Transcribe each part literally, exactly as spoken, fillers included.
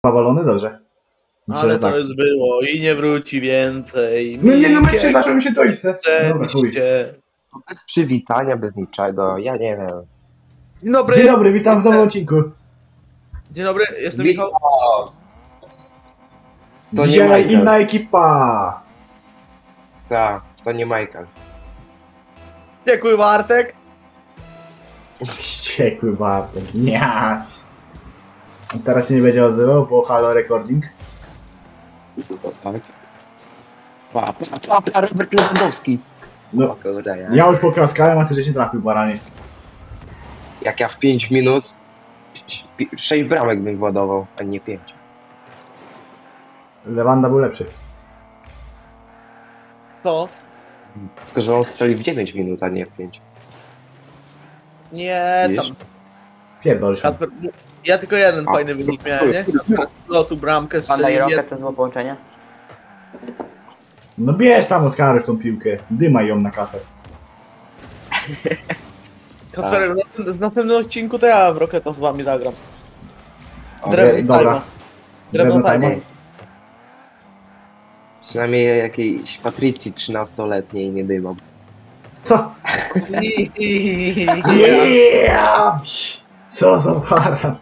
Powalony? Dobrze. Myślę, Ale że to tak. już było i nie wróci więcej. No nie, no myślę, zaczął mi się dojść. Dobra, chuj. Bez przywitania, bez niczego, ja nie wiem. Dzień dobry. Dzień dobry, witam w nowym odcinku. Dzień dobry, jestem Witam. Michał. To nie Dzisiaj Michael. inna ekipa. Tak, to nie Michael. Dziękuję, Bartek. Wściekły Bartek. Ja. Teraz się nie będzie odzywał, bo halo recording. Tak. Pa, pa, pa, pa, Robert Lewandowski. No, O kurde, ja. ja już poklaskałem, a ty żeś nie trafił, baranie. Jak ja w pięć minut sześć bramek bym władował, a nie pięć. Lewanda był lepszy. To? Tylko, że on strzelił w dziewięć minut, a nie w pięć. Nie, Wiesz? tam. Pierdolisz. Kasper, ja tylko jeden A. fajny wynik miałem, nie? Lotu, bramkę, Panda i strzelił Rocket jeden. to zło połączenie? No bierz tam Oskarusz tą piłkę. Dymaj ją na kasę. Kasper, w następnym- w następnym odcinku to ja w Rocketa z wami zagram. Okej, Drewno dobra. Time. Drewno Drewno Time. Time. Przynajmniej jakiejś Patrycji trzynastoletniej nie dymam. Co? Yeah. Yeah! Co za baran.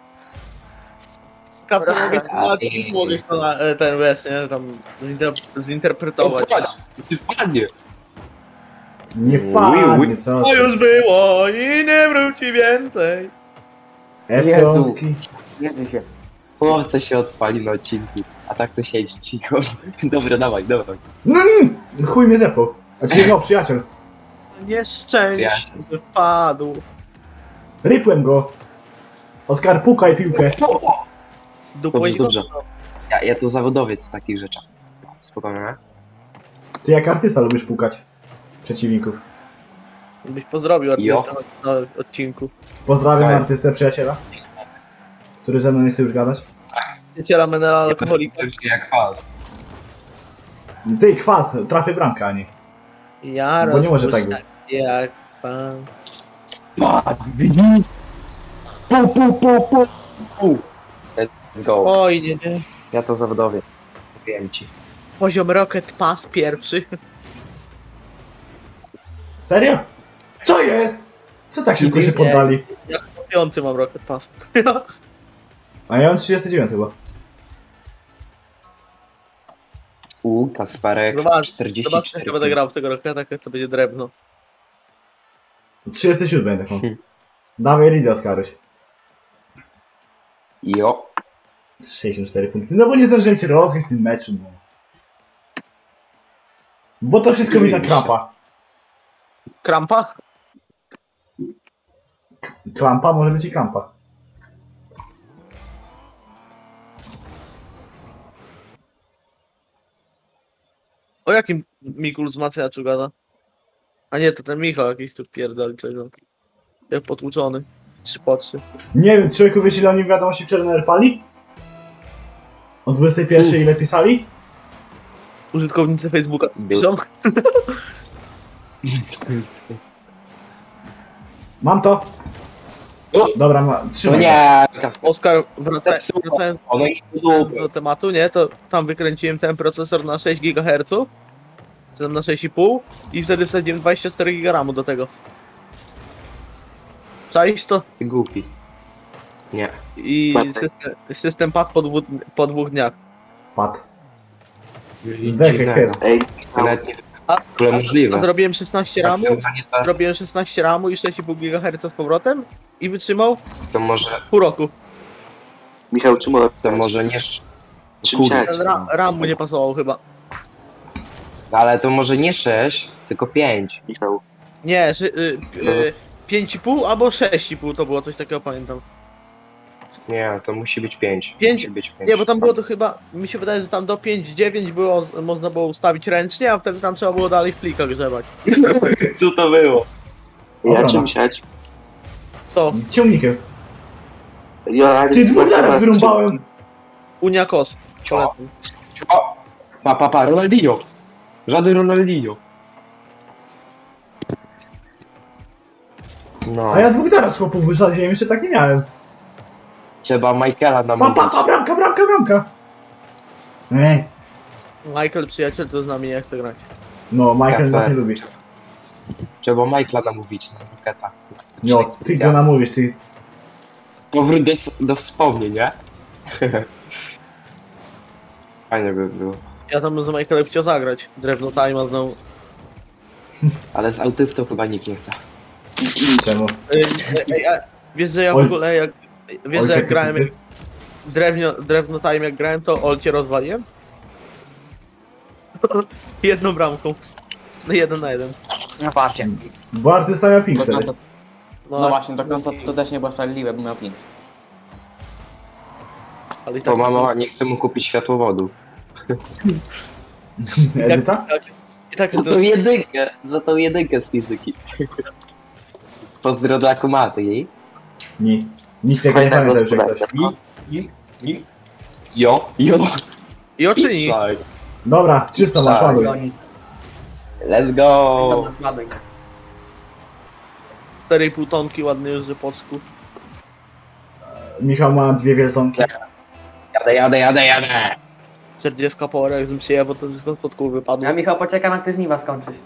Kasper, mogę A, ci mogę to na e, ten wiesz, nie? Tam zinter- zinterpretować. O, patrz, ty wpadnie! Nie Ui, wpadnie, ui. co? To już było i nie wróci więcej. F-kowski. Jedzie się. O, co się odpali na odcinku. A tak to siedzi cicho. Dobra, dawaj, dawaj. No nie! Chuj mnie zepnął. Znaczy, no, przyjaciel. Nieszczęście, że padł. Rypłem go. Oskar, pukaj piłkę. Dupło Dobrze, i dobrze. Ja, ja to zawodowiec w takich rzeczach. Spokojnie, nie? Ty jak artysta lubisz pukać przeciwników. Byś pozdrowił artystę na, na odcinku. Pozdrawiam Tak. artystę, przyjaciela. Który ze mną nie chce już gadać. Przyjaciela Menela alkoholika. Oczywiście jak faz. Ty, kwas, trafię bramkę, a nie. Ja Bo nie może tak rozpuszczam jak pan. Patrz, widzisz? Pu, pu, pu, pu, pu. Let's go. Oj, nie, nie. Ja to zawodowiec. Wiem ci. Poziom Rocket Pass pierwszy. Serio? Co jest? Co tak szybko się Nie. poddali? Ja piąty mam Rocket Pass. A ja mam trzydzieści dziewięć chyba. U, Kasparek, Zobacz, czterdzieści Zobaczcie, cztery. jak będę grał w tego Rocketa, jak to będzie drewno. trzydzieści siedem taką. Hmm. Dawaj Ridę, Oskaruś. Jo. sześćdziesiąt cztery punkty. No bo nie zdążyłem cię rozgryźć w tym meczu. No. Bo to wszystko wina Krampa. Krampa? Klampa może być i Krampa. O jakim Mikul wzmacniaczu gada? A nie, to ten Michał jakiś tu pierdoli coś. No. Jak potłuczony. Trzy po trzy. Nie wiem, człowieku, wiesz ile oni w wiadomości wczoraj narypali? O dwudziestej pierwszej ile pisali? Użytkownicy Facebooka piszą. Mam to. Dobra, ma, No trzymaj. nie, Kasper. Oskar, wraca, wracając One i do tematu, nie? To tam wykręciłem ten procesor na sześć gigaherców. Czy tam na sześć i pół. I wtedy wsadziłem dwadzieścia cztery giga ramu do tego. Czaisz to? Ty głupi. Nie. I system, system padł po, dwu, po dwóch dniach. Pad. Zdech jak pies. Ej, Nawet nie A, w ogóle a możliwe. zrobiłem szesnaście ramu. To, Zrobiłem szesnaście ramu i sześć i pół gigaherca z powrotem. I wytrzymał to może, pół roku. Michał, czy mogę? to może nie... sz- Czym Kurde. siać? Ten ra, ram mu nie pasował chyba. Ale to może nie sześć, tylko pięć. Michał, Nie, szy- y, y, pięć i pół albo sześć i pół to było coś takiego, pamiętam. Nie, to musi być pięć. Pięć? Musi być pięć. Nie, bo tam było to chyba, mi się wydaje, że tam do pięć dziewięć było, można było ustawić ręcznie, a wtedy tam trzeba było dalej w plikach grzebać. Co to było? ja Obrona. czym siać? To, Ciągnikiem. Ja, Ty dwóch naraz wyrąbałem. Unia Kos. Cio. O! Pa, pa, pa, Ronaldinho! Żaden Ronaldinho. No. A ja dwóch naraz chłopów wysadziłem, jeszcze tak nie miałem. Trzeba Michaela Pa, namówić. pa, pa, bramka, bramka, bramka! Ej, Michael, przyjaciel, to z nami nie chce grać. no, Michael Kasper. nas nie lubi. Trzeba Michaela namówić na buketa. No, ty go namówisz, ty. Powrót do, do wspomnień, nie? Fajnie by było. Ja tam z Michaelem chciał zagrać. Drewno Time znowu. Ale z autystą chyba nikt nie chce. Czemu? Ej, ej, ej, wiesz, że ja w Oj. ogóle jak... Wiesz, że Ojcze, jak grałem... krytycy. Drewno, drewno Time jak grałem, to Olcie rozwaliłem? Jedną bramką. No jeden na jeden. No patrzcie. Bo arty stawia ping No, sobie. to, No, no właśnie, to, to, to też nie było sprawiedliwe, bo miał ping. ale i To tak, mama nie chce mu kupić światłowodu. Edyta? tak, i tak Za jest tą jedynkę, za tą jedynkę z fizyki. Pozdro dla kumaty jej. Nie. Nikt tego nie Fajna pamięta już jak coś. gospodarka. Jo, jo. I oczyni. Tak. Dobra, czysto masz, Tak. ładuj. Let's go. cztery i pół tonki ładny już z Polsku. Michał ma dwie wieltonki. Jadę, jadę, jadę, jadę. czterdzieści po orach z się, bo to wszystko pod kół wypadło. Ja Michał poczekam, jak ty żniwa skończysz.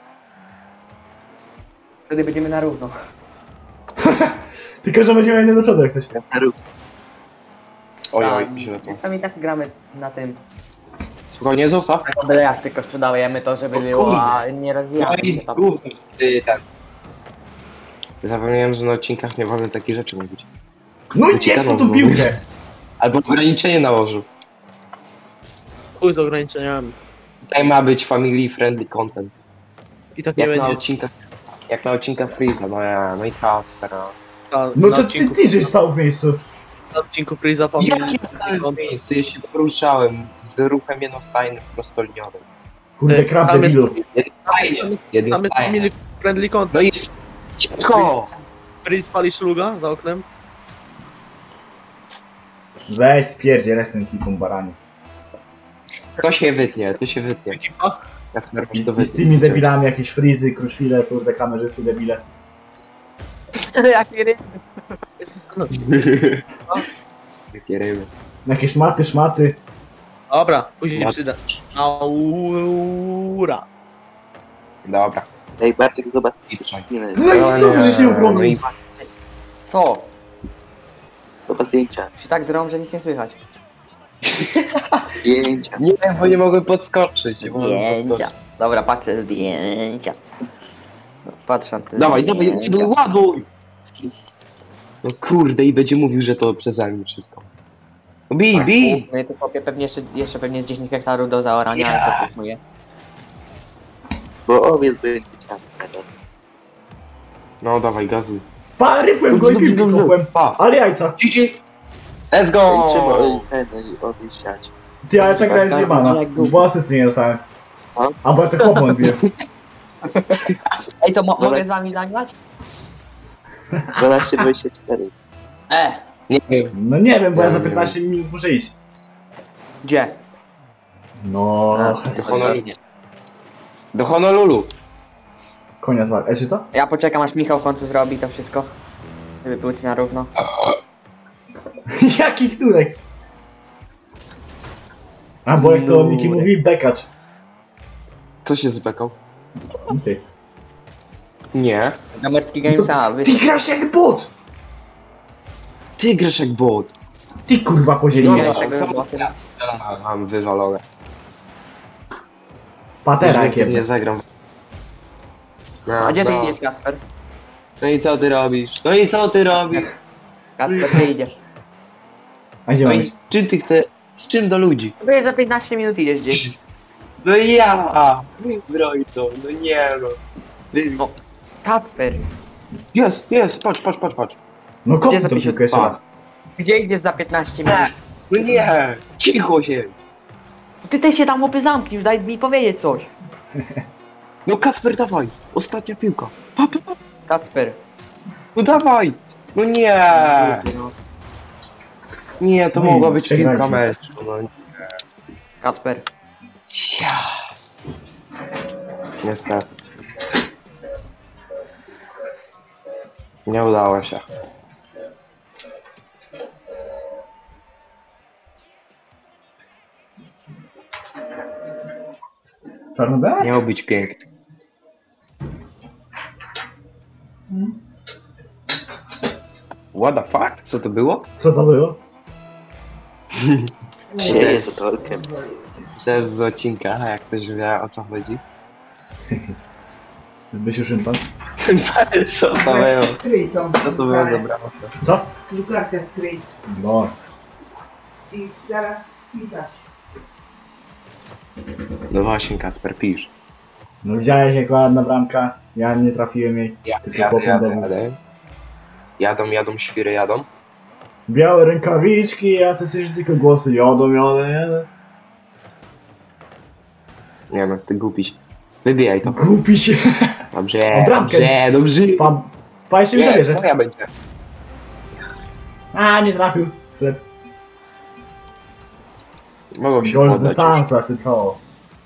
Wtedy będziemy na równo. Tylko, że będziemy jednym do przodu jak coś. Ja na rób. Oj, oj, Tam- źle to. Tam i tak gramy na tym. Spokojnie, zostaw. Byle jas tylko sprzedajemy to, żeby O było, kurde. a nie No rozwijamy i się tam. gówno, ty ten. Zapomniałem, że na odcinkach nie wolno takich rzeczy mówić. No i jedz po tą piłkę! Albo ograniczenie nałożył. Chuj z ograniczeniami. Tutaj ma być family friendly content. I tak nie Jak na będzie. odcinkach, jak na odcinkach Freeza, no ja, no i Kacper. Na, No na to ty, odcinku, ty żeś stał w miejscu. na odcinku Freeza pamiętam. Jakie stałem miejsce? Ja się poruszałem z ruchem jednostajnym, prostoliniowym. Kurde, krab Tam jest- debilu. Jednostajnie, Tam jest jednostajnie. family friendly content. No i cicho! Freeze pali szluga za oknem. Weź spierdziel z tym tipą baranie. To się wytnie, to się wytnie. Ekipa. Kacper, I, to I z tymi debilami jakieś frizy, kruszwile, kurde kamerzysty debile. Jaki ryb. Jakie ryby. Jakieś maty, szmaty. Dobra, później Mat- przyda. Aura. Dobra. Ej, Bartek, zobacz. Idźaj. Nie, No i znowu żeś nie No i ubronił. Co? zobacz zdjęcia. Się tak drą, że nic nie słychać. Zdjęcia. Nie, bo nie mogłem podskoczyć. Nie mogłem Zdjęcia. podskoczyć. Dobra, patrzę zdjęcia. No, patrz na te Dawaj, dawaj, zdjęcia. no ładuj! No kurde, i będzie mówił, że to przeze mnie wszystko. No bij, bij! No i to kopie pewnie jeszcze, jeszcze pewnie z dziesięć hektarów do zaorania, ale to próbuję. Bo owiec będzie chciał teraz. No dawaj, gazuj. Pa, rypłem go i Dobrze, piłkę dobrze. kopłem. Pa. Ale jajca. Cici! Let's Ej, go! trzeba ej, ten, ej, owiec siać. Ty, ale ta gra jest Tak, zjebana. jak długo. Bo asysty nie dostałem. A? A bo ja te chłopą biję. Ej, to mo Dobra. mogę z wami zagrać? dwanaście dwadzieścia cztery. E, Nie wiem. No nie wiem, bo ja za Nie wiem. piętnaście minut muszę iść. gdzie? No, Do Honolulu. Do Honolulu. konia zwal. E, czy co? Ja poczekam, aż Michał w końcu zrobi to wszystko. Żeby pójść na równo. Jaki knurek? A bo jak to Knurek. Miki mówi, bekacz. Kto się zbekał? Ty. Nie. Gamerski Gamesa, wy... Ty grasz jak bot! Ty grasz jak bot. Ty kurwa po ziemi. No, Nie, no, tego co? było tyle. A, mam wywalone. Patera Więcej nie jakie. zagram. No, A gdzie ty no. idziesz, Kasper? No i co ty robisz? No i co ty robisz? Kasper, ty idziesz. A gdzie No mam i iść? z czym ty chcesz? Z czym do ludzi? Wy za piętnaście minut idziesz gdzieś. No ja! Broń to, no nie no. Wy- No. Kasper, Jest, jest, patrz, patrz, patrz, patrz. No Gdzie kopnij tą zapiszę piłkę jeszcze dwa? raz. gdzie idziesz za piętnaście minut? No nie! Cicho się! Ty też się tam chłopy zamknij, już daj mi powiedzieć coś. No Kacper, dawaj! Ostatnia piłka. Pa, pa, pa. Kacper. No dawaj! No nie! No. Nie, to No i mogła być piłka przegraliśmy. meczu. No Kacper. ja. Niestety. Nie udało się. Czarno-białe? Miał być piękny. What the fuck? Co to było? Co to było? Sieje z torkiem. Też z odcinka, a jak ktoś wie o co chodzi. Zbysiu szympan. Co to było? Skryj tą Co to było za drukarkę. brawo? Co? Drukarkę skryj No. i zaraz pisać. No właśnie, Kasper, pisz. No widziałeś jak ładna bramka? Ja nie trafiłem jej. Ja, Tylko jadę, chłopem jadę, domu. jadę. Jadą, jadą, świry jadą. Białe rękawiczki, a ty słyszysz tylko głosy jodą, jodą, jodą. Nie no, ty głupiś. Wybijaj to. Głupi się. Dobrze, O, bramkę. dobrze, dobrze. Pa, pa jeszcze mi Nie, zabierze. to ja będzie. A, nie trafił. Sled. Mogą się Gol z podać dystansu, a ty co? już.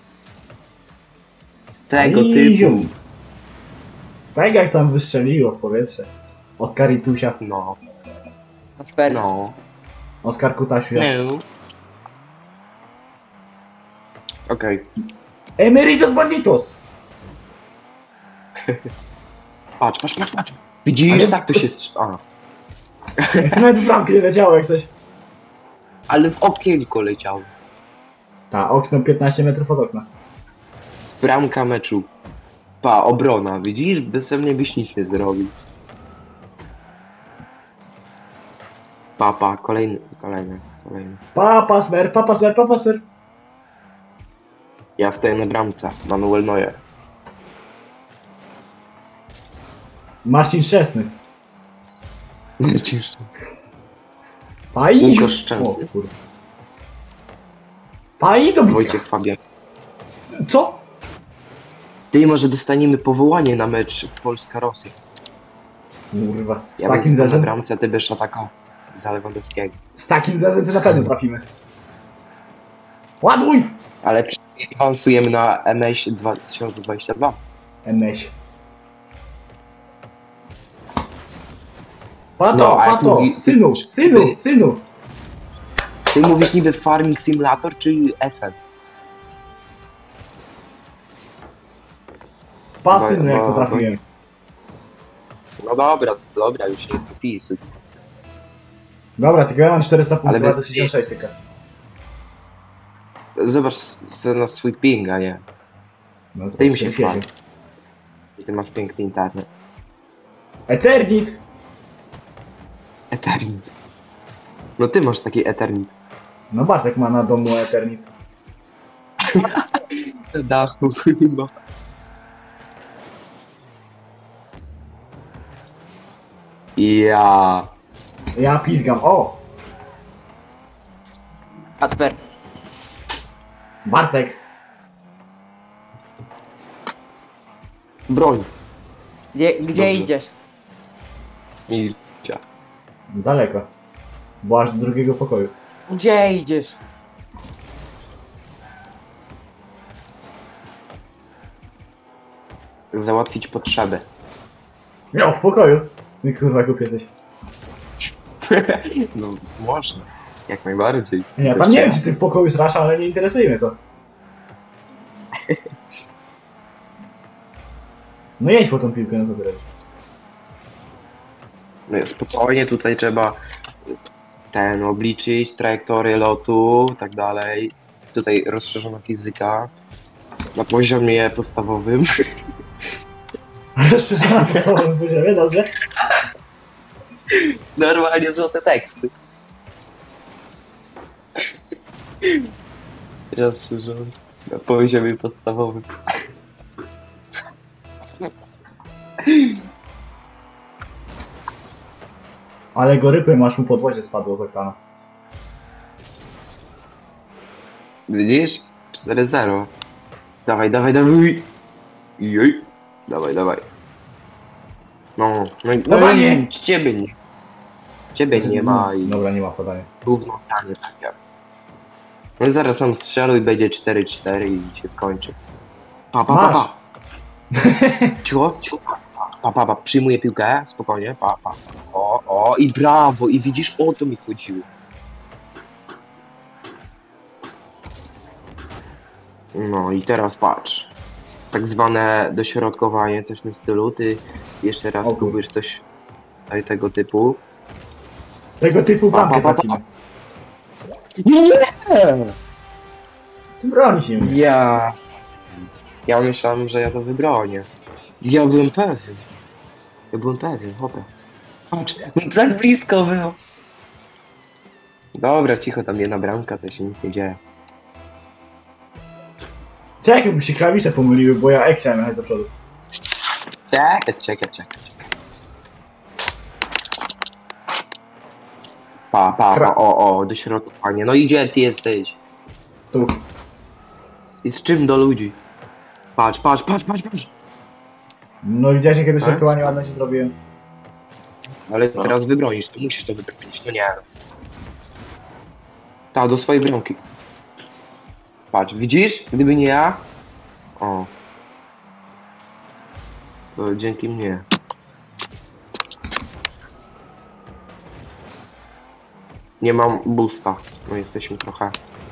Tego Iziu. typu. Tak jak tam wystrzeliło w powietrze. Oskar i Tusia. No, Kasper. no. Oskar Kutasiu. Nie. Okej. Emeritus Banditos! Patrz, patrz, patrz, patrz. Widzisz, Ale- tak to się strz- A. Jak to nawet w bramkę nie leciało jak coś. Ale w okienko leciał. Ta, okno piętnaście metrów od okna. Bramka meczu. Pa, obrona, widzisz? Bez mnie byś nic nie zrobił. Pa, pa, kolejny, kolejny, kolejny. Papa smer, papa smer, papa smer. Ja stoję na bramce, Manuel Neuer. Marcin Szczesny. Widzisz? Pai! Łukasz Szczęsny. O kurwa. Pai do bitka. Wojciech Fabian. Co? Ty, może dostaniemy powołanie na mecz Polska-Rosja. Kurwa. Z Ja takim będę na zezem, bramce, a ty będziesz atakował za Lewandowskiego. z takim zezem to na pewno trafimy. Ładuj! Ale przynajmniej awansujemy na M S dwa tysiące dwadzieścia dwa. M S. Pato, No, a jak pato, mówi- synu, synu, synu. Ty mówisz niby Farming Simulator czy F S? Pa, Bo- synu, jak to bo- trafiłem. No dobra, dobra, już nie popisuj. Dobra, tylko ja mam czterysta punktów, Ale a to bez- sześćdziesiąt sześć tylko. Zobacz sobie na swój ping, a nie. No co Ty w mi się tym świecie. chwali. Ty masz piękny internet. Eternit! Eternit. No ty masz taki Eternit. No Bartek ma na domu Eternit. Na dachu chyba. Ja. Ja pizgam, o! Kasper. Bartek! Broń. Gdzie, gdzie Dobrze. idziesz? Milcia. Daleko. Bo aż do drugiego pokoju. Gdzie idziesz? Załatwić potrzeby. No, w pokoju! Ty kurwa głupi jesteś. No można. Jak najbardziej. Ja tam nie wiem, czy ty w pokoju srasz, ale nie interesuje mnie to. No jedź po tą piłkę, no co ty robisz? No spokojnie, tutaj trzeba ten obliczyć, trajektorię lotu, tak dalej. Tutaj rozszerzona fizyka na poziomie podstawowym. Szczerze na podstawowym poziomie, dobrze? Normalnie złote teksty. Rozszerzony na poziomie podstawowym. Ale go rypy masz mu podwozie spadło z oktana. Widzisz? cztery zero. Dawaj, dawaj, dawaj. Jej. Dawaj, dawaj. No, no i Podanie! no, ciebie nie. Ciebie nie ma i Dobra, nie ma podania. równo stanie takie. No i zaraz nam strzelu i będzie cztery cztery i się skończy. Pa, pa, pa, Masz! pa. Cicho, cicho. Pa, pa, pa. Przyjmuję piłkę, spokojnie. Pa, pa. O, o i brawo. I widzisz, o to mi chodziło. No i teraz patrz. Tak zwane dośrodkowanie, coś w tym stylu. Ty jeszcze raz O kur- próbujesz coś tutaj tego typu. Tego typu Pa, pa, bramkę pa, pa. tracimy. Nie! Ty bronić nie umiesz. Ja... Ja myślałem, że ja to wybronię. Ja byłem pewien. Ja byłem pewien, chłopie. Patrz, no tak blisko było. Dobra, cicho, tam jedna bramka, to się nic nie dzieje. Czekaj, by się klawisze pomyliły, bo ja E chciałem jechać do przodu. Czekaj, czekaj, czekaj, czekaj. Pa, pa, Kra- pa, o, o, dośrodkowanie. No i gdzie ty jesteś? Tu. I z czym do ludzi? Patrz, patrz, patrz, patrz, patrz. No widziałeś jakie Tak? dośrodkowanie ładne się zrobiłem. Ale teraz wybronisz, to musisz to wybronić, no nie. Ta, do swojej bramki. Patrz, widzisz? Gdyby nie ja... O. To dzięki mnie. Nie mam boosta. No jesteśmy trochę...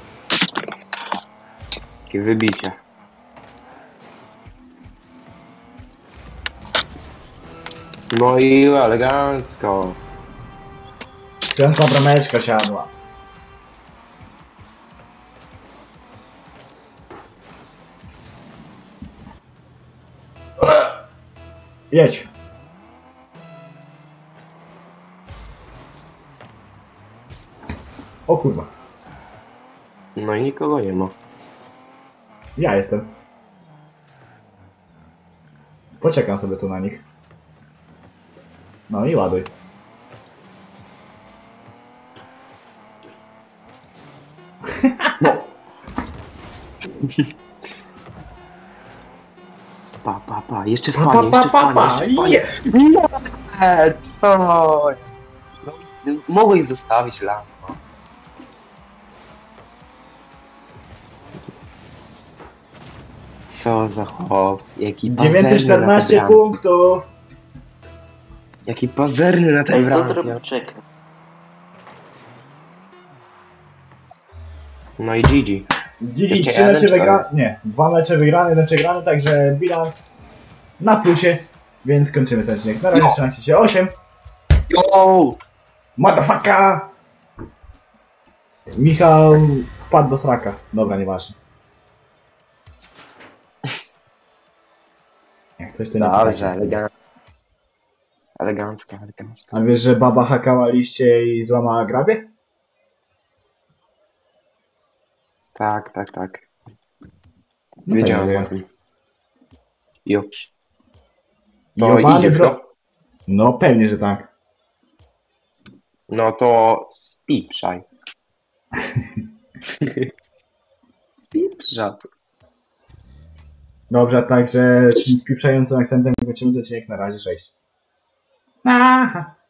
Takie wybicie. No i elegancko. Piątka brameczka siadła. Jedź. O kurwa. No i nikogo nie ma. Ja jestem. Poczekam sobie tu na nich. No i ładuj. Pa, pa, pa, jeszcze w Pa, panie, pa, jeszcze w pa, pa, panie, pa. jeszcze w panie. Je. Nie, co? No, mogłeś zostawić lamę. Co za chłop, jaki dziewięćset czternaście pazerny na tej bramce. punktów. Jaki pazerny na tej Ej, co bramce. zrobił? Czekaj. No i G G. Dzisiaj Jeszcze trzy jeden, mecze czy wygrane, nie, dwa mecze wygrane, jeden przegrany, także bilans na plusie, więc kończymy ten odcinek. Na razie No. trzymajcie się, osiem. Yo! Motherfucker! Michał wpadł do sraka. Dobra, nieważne. Jak coś to nie Dobrze, pytajcie. elegancko. Elegancka, elegancka. A wiesz, że baba hakała liście i złamała grabie? Tak, tak, tak. No Wiedziałem pewnie, o że tym. Jo. ja. To Jobany idziesz, bro. No pewnie, że tak. No to spieprzaj. Spieprzaj. Dobrze, także tym spieprzającym akcentem kończymy ten odcinek na razie, sześć. Aha.